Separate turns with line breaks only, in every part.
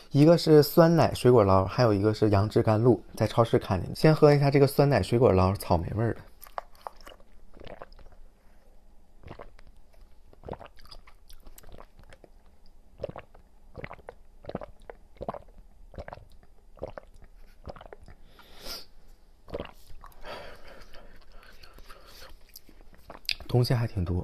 一个是酸奶水果捞，还有一个是杨枝甘露，在超市看见的。先喝一下这个酸奶水果捞，草莓味儿的。东西还挺多。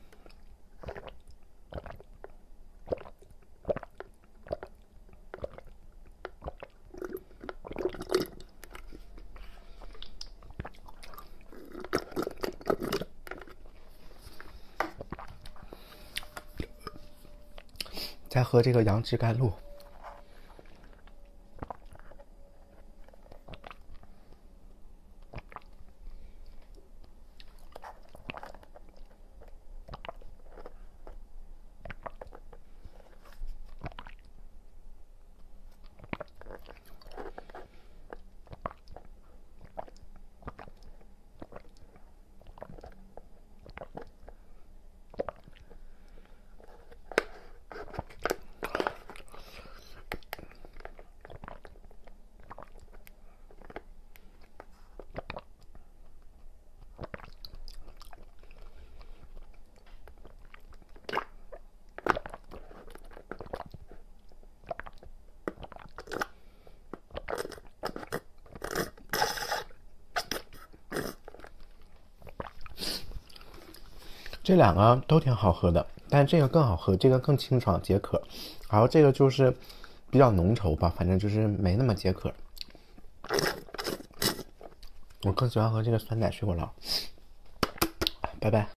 再喝这个杨枝甘露。这两个都挺好喝的，但这个更好喝，这个更清爽解渴，然后这个就是比较浓稠吧，反正就是没那么解渴。我更喜欢喝这个酸奶水果捞。拜拜。